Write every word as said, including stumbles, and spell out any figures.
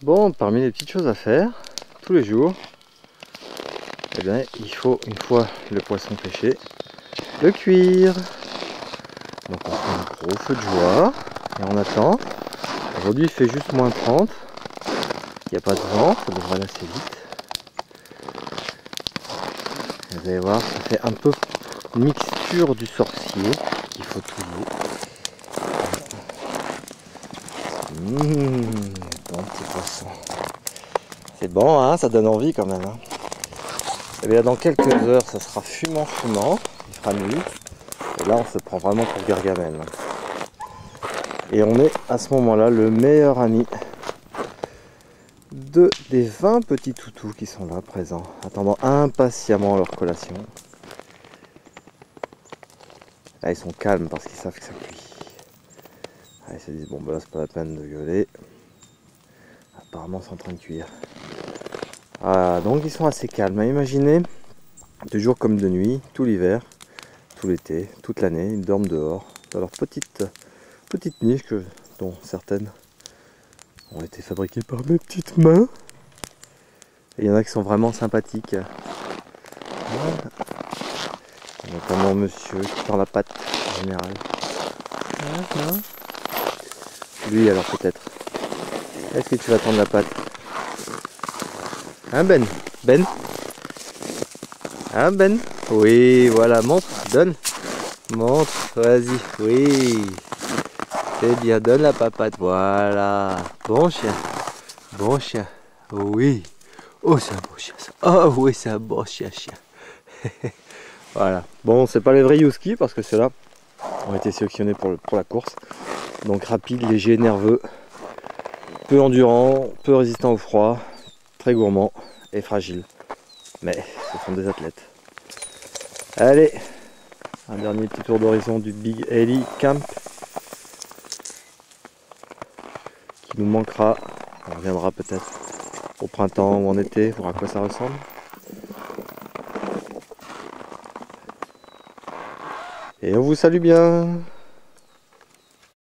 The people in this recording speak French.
Bon, parmi les petites choses à faire tous les jours, eh bien, il faut, une fois le poisson pêché, le cuire. Donc on fait un gros feu de joie et on attend. Aujourd'hui il fait juste moins trente. Il n'y a pas de vent, ça devrait aller assez vite. Et vous allez voir, ça fait un peu une mixture du sorcier qu'il faut touiller. Mmh, bon petit poisson. C'est bon, hein, ça donne envie quand même. Hein. Et bien dans quelques heures, ça sera fumant fumant, il fera nuit. Et là, on se prend vraiment pour Gargamel. Et on est à ce moment-là le meilleur ami de, des vingt petits toutous qui sont là présents, attendant impatiemment leur collation. Là, ils sont calmes parce qu'ils savent que ça cuit. Là, ils se disent, bon, bah là, c'est pas la peine de gueuler. Apparemment, c'est en train de cuire. Voilà, donc ils sont assez calmes. Imaginez, de jour comme de nuit, tout l'hiver, tout l'été, toute l'année, ils dorment dehors, dans leur petite, petite niche, que, dont certaines ont été fabriquées par mes petites mains. Et il y en a qui sont vraiment sympathiques. Voilà. Notamment monsieur qui tend la patte en général. Voilà. Lui alors peut-être. Est-ce que tu vas tendre la patte? Hein Ben? Ben? Hein Ben? Oui, voilà, montre, donne. Montre, vas-y, oui. C'est bien, donne la papate, voilà. Bon chien, bon chien, oui. Oh, c'est un bon chien, ça. Oh oui, c'est un bon chien, chien. Voilà. Bon, c'est pas les vrais Husky parce que ceux-là ont été sélectionnés pour, le, pour la course. Donc rapide, léger, nerveux, peu endurant, peu résistant au froid, très gourmand et fragile. Mais ce sont des athlètes. Allez, un dernier petit tour d'horizon du Big Ellie Camp qui nous manquera. On reviendra peut-être au printemps ou en été, voir à quoi ça ressemble. Et on vous salue bien.